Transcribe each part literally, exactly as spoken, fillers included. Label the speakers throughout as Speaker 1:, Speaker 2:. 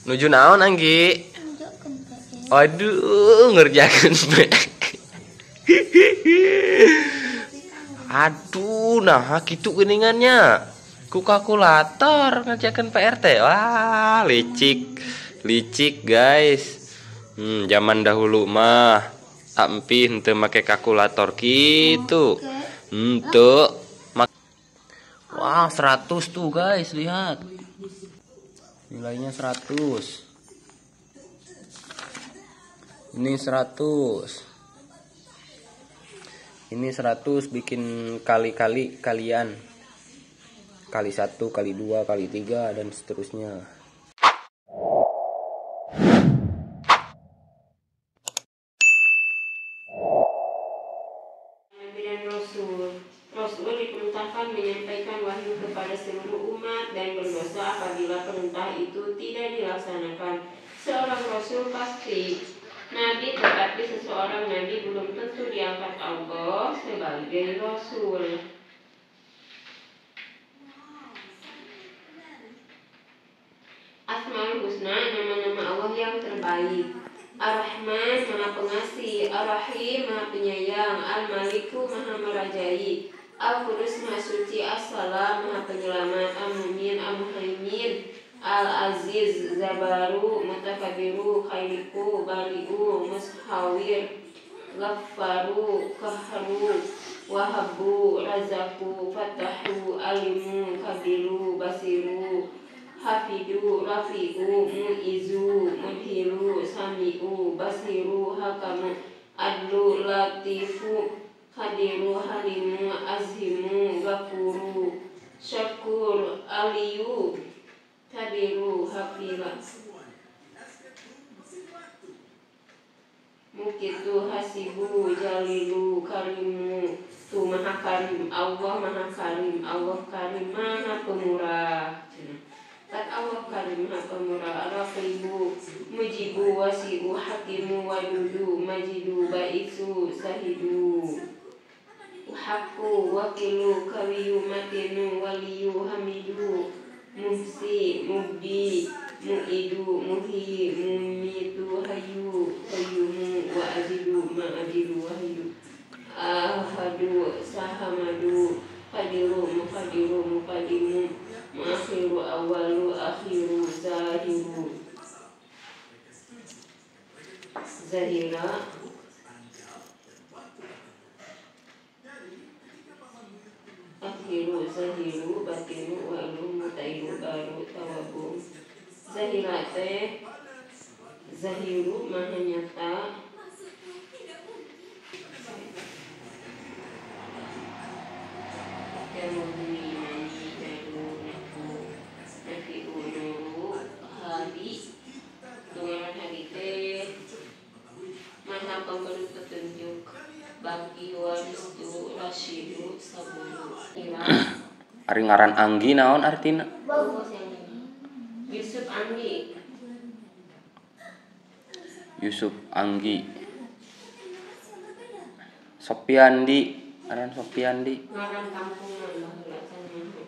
Speaker 1: Nuju naon Anggi? Aduh, ngerjakeun P R. Aduh, nah kitu geuningannya. Ku kalkulator ngerjakeun P R teh. Wah, licik. Licik, guys. Hmm, zaman dahulu mah ampih henteu make kalkulator kitu. Henteu. Wah, seratus tuh, guys, lihat. Nilainya seratus. Ini seratus. Ini seratus bikin kali-kali kalian. Kali satu, kali dua, kali tiga, dan seterusnya.
Speaker 2: Nabi dan Rasul. Rasul diperintahkan menyampaikan wahyu kepada seluruh umat dan berdosa apabila perintah itu tidak dilaksanakan. Seorang Rasul pasti Nabi, tetapi seseorang Nabi belum tentu diangkat Allah sebagai Rasul. Asmaul Husna, nama-nama Allah yang terbaik. Ar-Rahman, Maha Pengasih. Ar-Rahim, Maha Penyayang. Al-Maliku, Maha Merajai. Al-Qudus, Maha Suci. As-Salam, Maha Penyelamat. Al-Mumin, Al-Muhaimin. Al-Aziz, Zabaru, Mutakabiru, Khairiku, Bari'u, Mushawir, Ghafaru, Kahru, Wahabu, Razaku, Fatahu, Alimu, Kabiru, Basiru, Hafidu, Rafi'u, Mu'izu, Mudhiru, Sami'u, Basiru, Hakamu, Adlu, Latifu, Hadiru, Halimu, Azhimu, Ghafuru, Syakur, Aliyu, Hadiru, Hafila, Mukitu, Hasibu, Jalilu, Karimu. Tuh, Maha Karim, Allah Maha Karim, Allah Karim, Maha Pemurah. Kat Allah Karim, Maha Pemurah. Raqibu, Mujibu, Wasi'u, Hakimu, Wadudu, Majidu, Ba'isu, Sahidu, Haqqu, Wakilu, Kawiyu, Matinu, Waliyu, Hamidu, Muhsi, Mubdi, Mu'idu, Muhi, Mumitu, Hayu, Qayyumu, Wa ajidu, Ma'ajidu, Wahyu, Ahadu, Sahamadu, Qadiru, Muqadiru, Muqadimu, Muakhiru, Awalu, Akhiru, Zahiru, Zahira, Akhiru, Zahiru, Batinu, Walu, Mutairu, Baru, Tawabu. Zahirate, Zahiru, Maha Nyata. Jamuni, Mani, Jalu, Naku, Nafi'u, Nuru, Hadi. Dengan hadite, Maha Pemberi Petunjuk. Bagi Waristu, Rasyidu, Sabulu.
Speaker 1: Ari ngaran Anggi naon artina?
Speaker 2: Yusuf Anggi.
Speaker 1: Yusuf Anggi. Sopiandi, aran Sopiandi.
Speaker 2: Ngaran kampungan baheula cenah.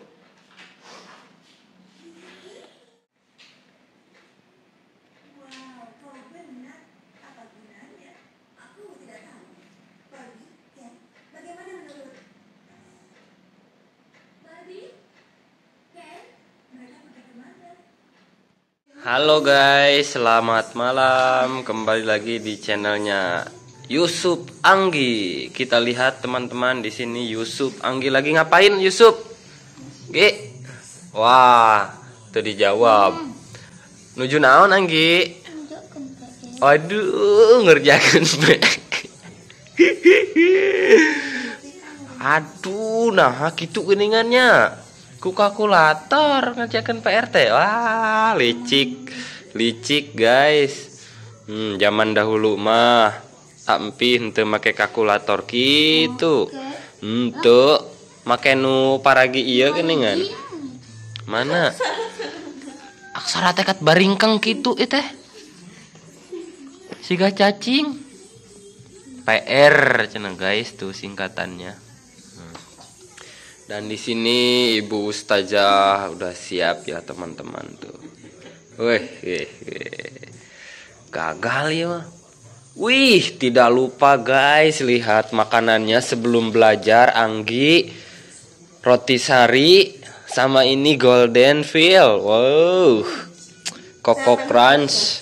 Speaker 1: Halo guys, selamat malam. Kembali lagi di channelnya Yusuf Anggi. Kita lihat teman-teman di sini Yusuf Anggi lagi ngapain Yusuf? Ge. Wah, tuh dijawab. Nuju naon Anggi? Aduh, ngerjakeun P R. Aduh, nah kitu geuningannya. Ku kalkulator ngerjakeun P R teh. Wah, licik. Licik, guys. Hmm, zaman dahulu mah ampih henteu make kalkulator kitu. Henteu make nu paragi ieu geuningan. Mana? Aksara teh kat baringkeng kitu ieu teh. Siga cacing. P R cenah guys tuh singkatannya. Dan di sini Ibu Ustazah udah siap ya teman-teman tuh. Wih, wih, wih. Gagal ya mah. Wih, tidak lupa guys, lihat makanannya sebelum belajar. Anggi, roti sari, sama ini golden veal. Wow, Coco Crunch.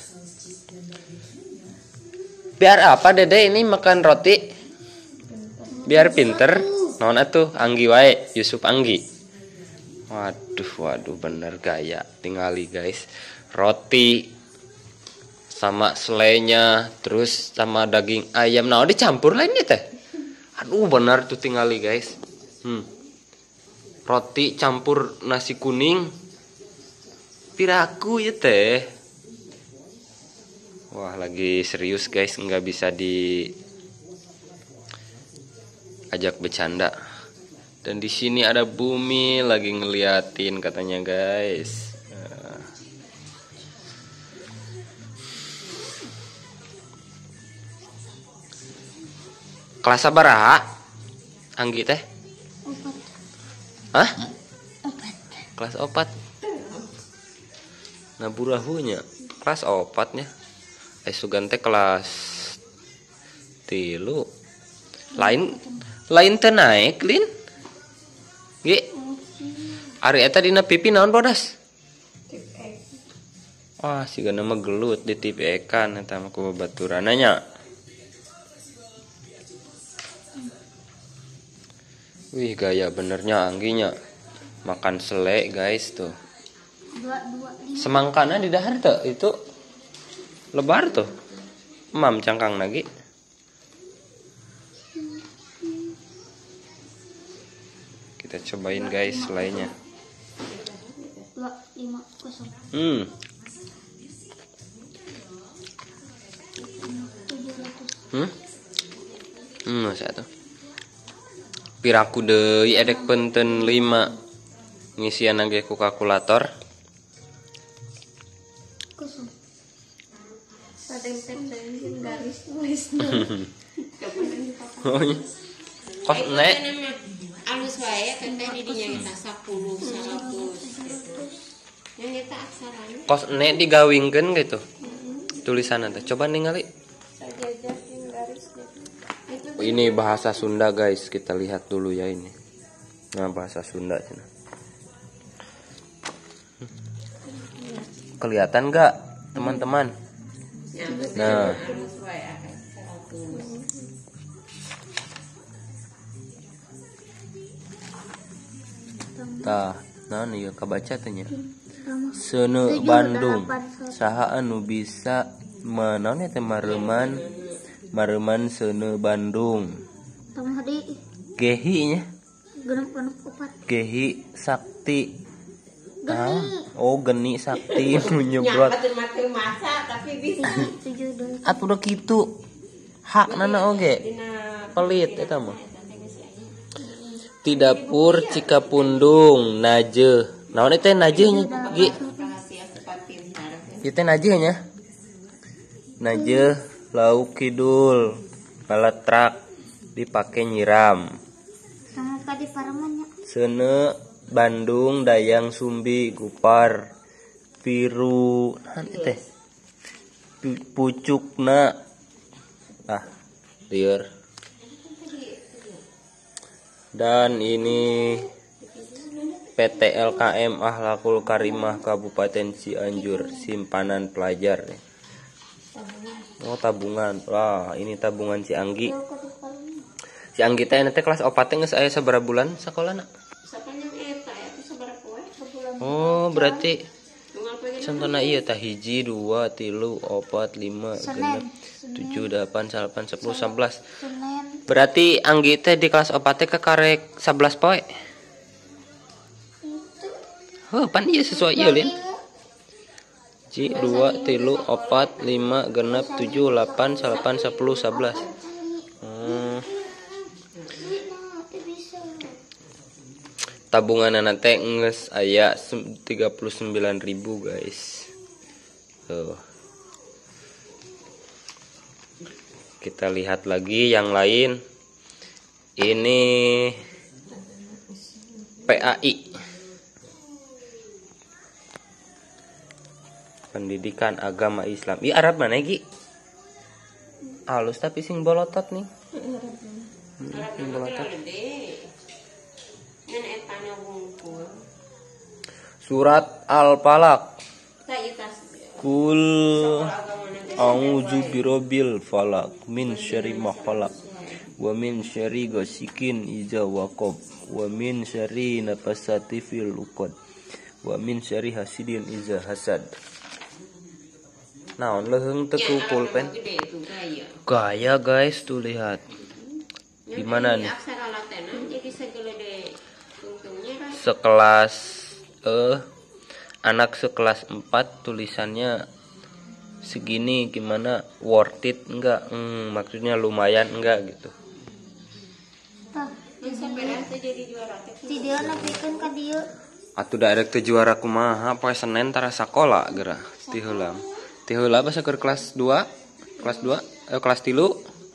Speaker 1: Biar apa Dede ini makan roti? Biar pinter. Nona tuh Anggi wae, Yusuf Anggi. Waduh, waduh, bener gaya. Tingali guys, roti sama selainya, terus sama daging ayam. Nah, dicampur lainnya teh. Aduh, bener tuh tingali guys. Hmm. Roti campur nasi kuning. Piraku ya teh. Wah, lagi serius guys, nggak bisa di ajak bercanda. Dan di sini ada Bumi lagi ngeliatin katanya guys. Nah. Kelas sabaraha? Anggi teh?
Speaker 3: Opat.
Speaker 1: Hah?
Speaker 3: Opat.
Speaker 1: Kelas opat. Nah burahunya kelas opatnya. Eh sugan teh kelas tilu. Lain lain teh naik lin. Ge. Ari eta dina pipi naon bodas? Wah, sigana mah gelut di tipe ekan eta mah ku babaturananya. Wih, gaya benernya Angginya. Makan sele guys tuh.
Speaker 3: Dua, dua, lima.
Speaker 1: Semangkana di dahar tuh itu lebar tuh. Mam cangkang lagi. Kita cobain guys selainya.
Speaker 3: Dua, lima, kosong.
Speaker 1: Hmm.
Speaker 3: Tujuh ratus.
Speaker 1: Hmm. Hmm, satu. Piraku deui edek penten lima. Ngisian lagi ku kalkulator.
Speaker 3: Kosong.
Speaker 2: Sadeng teh garis tulis.
Speaker 1: Oh iya. Kos nek
Speaker 2: Alus wae kan teh di dinya kita sepuluh, seratus. Yang kita aksaranya
Speaker 1: kos nek digawingkeun gitu. Tulisan teh. Coba ningali.
Speaker 2: sajajar yang garis gitu. Itu
Speaker 1: Ini bahasa Sunda guys, kita lihat dulu ya ini. Nah, bahasa Sunda cina. Kelihatan nggak teman-teman? Nah,
Speaker 2: alus wae akan seratus.
Speaker 1: tah, nah nih kabaca tanya. Seuneu Bandung, saha anu bisa menaon teh mareman mareman seuneu Bandung.
Speaker 3: Tama di
Speaker 1: Gehi nya,
Speaker 3: genep-genep opat.
Speaker 1: Gehi Sakti. Ah,
Speaker 3: Geni.
Speaker 1: oh geni Sakti nu
Speaker 2: Nya
Speaker 1: nyebrot.
Speaker 2: batur-batur masa tapi bisa
Speaker 3: Tujuh, dua.
Speaker 1: Atuh udah kitu. Hak nana oge.
Speaker 2: dina
Speaker 1: Pelit eta mah. Di dapur Cikapundung, Najeh. Naon teh Najeh nya? Gi.
Speaker 2: rahasia sepatin harap.
Speaker 1: Ieu teh Najeh nya. Najeh lauk kidul. Balatrak dipake nyiram.
Speaker 3: Sama kadi paramannya.
Speaker 1: Seuneu Bandung Dayang Sumbi Gupar Piru naon teh? Pu- Pucukna. Ah, lieur. Dan ini P T L K M Akhlakul Karimah Kabupaten Cianjur, simpanan pelajar. Oh, tabungan. Wah, ini tabungan si Anggi. Si Anggi teh nanti kelas opat teh geus aya sabaraha bulan sakolana?
Speaker 2: Sapanya eta eta sabaraha poe sabulan.
Speaker 1: Oh, berarti
Speaker 2: Tunggal pengen
Speaker 1: contohna ieu tah hiji, dua, tilu, opat, lima, genep, tujuh, delapan, salapan, sepuluh, sebelas.
Speaker 3: Senin.
Speaker 1: Berarti Anggi teh di kelas opat teh kekarek sebelas poe. Heuh, pan ieu sesuai ieu lin. Ji, dua, tilu, opat, lima, genep, tujuh, delapan, salapan, sepuluh, sebelas. Hmm. Tabungan nanti nges aya tiga puluh sembilan ribu guys. Tuh. Kita lihat lagi yang lain. Ini P A I. P pendidikan agama Islam. Ih Arab mana Gi? Halus tapi sing bolotot nih. Hmm, sing bolotot. Surat Al-Falaq. Kul a'udzu birabbil falaq min syarri ma khalaq wa min syarri ghasikin idza waqab wa min syarri nafasati fil 'uqad wa min syarri hasidin idza hasad. Naon leheung teu ku pulpen. Gaya guys tuh lihat. Gimana nih? Sekelas eh anak sekelas empat tulisannya segini gimana, worth it enggak? Hmm, maksudnya lumayan enggak gitu.
Speaker 3: Tidak napikeun ka dieu.
Speaker 1: Atuh daerek teu juara kumaha poe Senen tara sakola geura ti heulang. Ti heula basa keur kelas dua, kelas dua, eh, kelas tilu.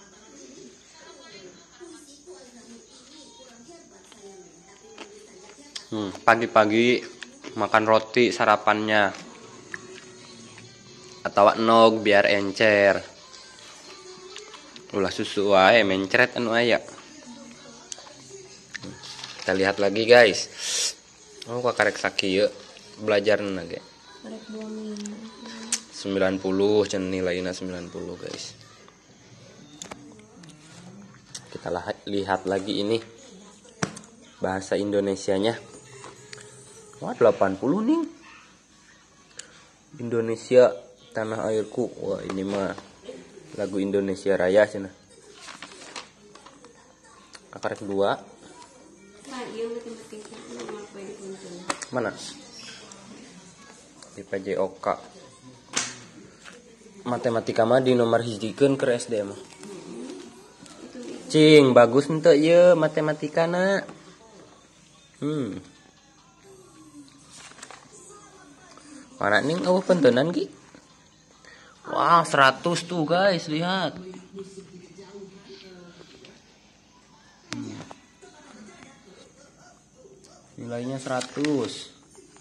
Speaker 1: Hmm, pagi-pagi makan roti sarapannya atau nog biar encer. Ulah susu wae mencret anu aya. Kita lihat lagi guys. Oh kok karek sakieu belajar na ge. sembilan puluh cenah nilainya sembilan puluh guys. Kita lihat lagi ini bahasa Indonesianya. Wah delapan puluh nih. Indonesia tanah airku. Wah ini mah lagu Indonesia Raya cenah. Akarek dua. Mana? Di P J O K. Matematika mah di nomor hijikeun ke S D mah. Cing bagus henteu ieu matematikana. Hmm. Mana nih eueuh pentenan Ki? Wah, seratus tuh guys, lihat. Hmm. Nilainya seratus.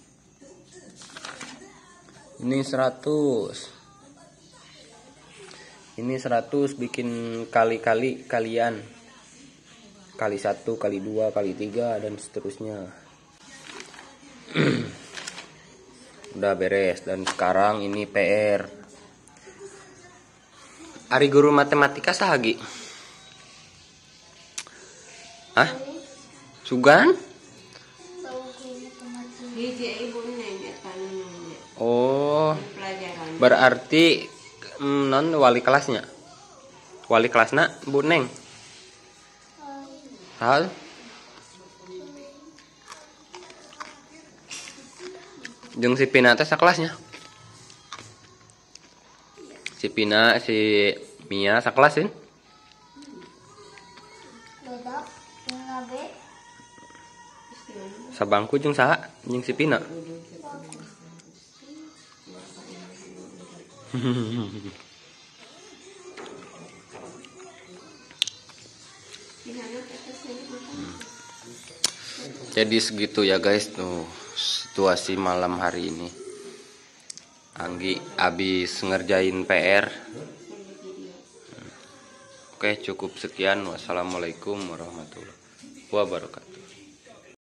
Speaker 1: Ini seratus. Ini seratus bikin kali-kali kalian. Kali satu, kali dua, kali tiga dan seterusnya. Udah beres dan sekarang ini P R. Ari guru matematika sahagi? Hah? Sugan? Oh, berarti mm, non wali kelasnya? Wali kelasna Bu Neng? Hal? Jeung si Pina teh sakelasnya. Si Pina, si Mia sakelasin.
Speaker 3: Beda dengan B.
Speaker 1: Sabangku jeung saha? Jeung si Pina. Jadi segitu ya guys tuh situasi malam hari ini. Anggi abis ngerjain P R. Oke cukup sekian. Wassalamualaikum warahmatullahi wabarakatuh.